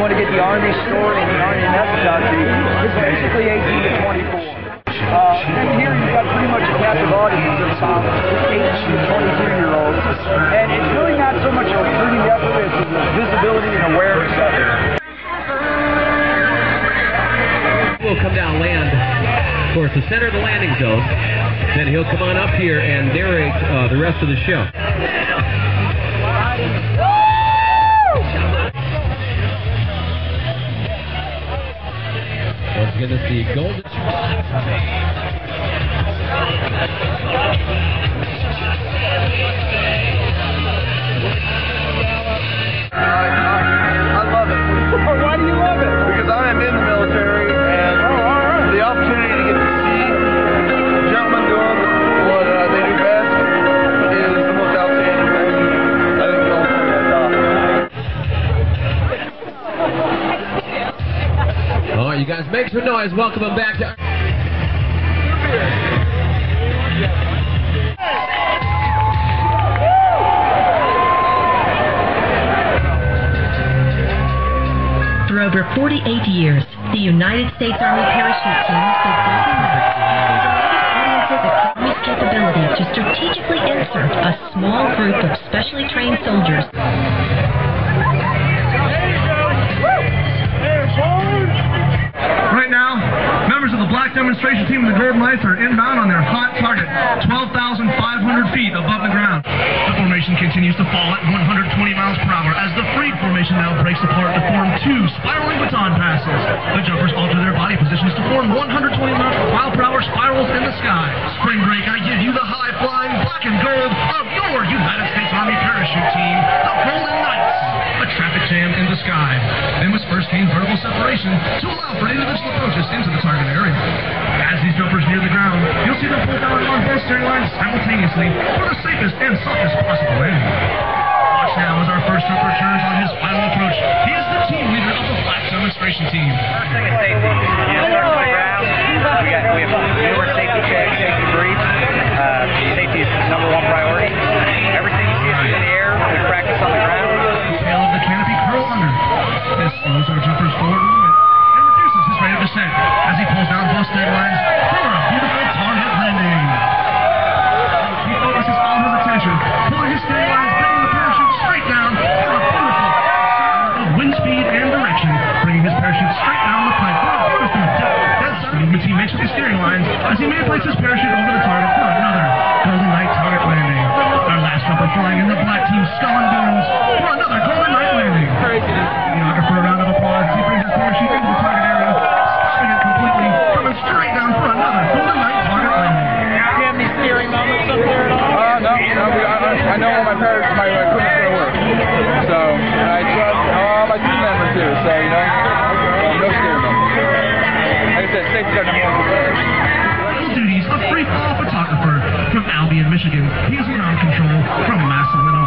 want to get the Army story and the Army message out to you, it's basically 18 to 24. And here you've got pretty much a captive audience of about 18 to 22-year-olds. And it's really not so much a recruiting effort as the visibility and awareness of it. We'll come down, land, of course, the center of the landing zone. Then he'll come on up here and narrate the rest of the show. Once again, it's the Golden... I love it. Why do you love it? Because I am in the military, and the opportunity to get to see gentlemen doing what they do best is the most outstanding thing I think the military has done. All right, you guys make some noise. Welcome them back to... For over 48 years, the United States Army Parachute Team has been audiences of Army's capability to strategically insert a small group of specially trained soldiers. Right now, members of the Black Demonstration Team and the Golden Knights are inbound on their hot target, 12,500 feet above the ground. The formation continues to fall at 120 miles per hour as the Freed formation now breaks apart to form two spiraling baton passes. The jumpers alter their body positions to form 120 mile per hour spirals in the sky. Spring break, I give you the high-flying black and gold of your United States Army Parachute Team, the Golden Knights. A traffic jam in the sky. They must first gain vertical separation to allow for individual approaches into the target area. As these jumpers near the ground, you'll see them pull down on both steering lines simultaneously for the safest and softest possible landing. Watch now as our first jumper turns on his final approach. He is the team leader of the Black Demonstration Team. First thing is safety. We have numerous safety checks, safety briefs. Safety is number one priority. Everything you see us in the air, we practice on the ground. Tail of the canopy curl under. This slows our jumpers forward a little bit and reduces his rate of descent as he pulls down both steering lines for a beautiful target landing. He focuses all his attention, pulling his steering lines, bringing the parachute straight down for a beautiful of wind speed and direction, bringing his parachute straight down the pipe for a beautiful dead center movement he makes with his steering lines as he manipulates his parachute over the target for another Golden Knight target landing. Our last jumper flying in the black team's skull and bones for another Golden Knight landing. Videographer, a round of applause. He brings his parachute into the target area, stopping it completely, coming straight down for another Golden Knight target landing. Do you have any scary moments up there at all? No. I know all my equipment's going to work. So, and I trust all my team members too. So, no scary moments. Like I said, safety's our number one priority. Duties of free fall photographer from Albion, Michigan. He's ground control from Massillon,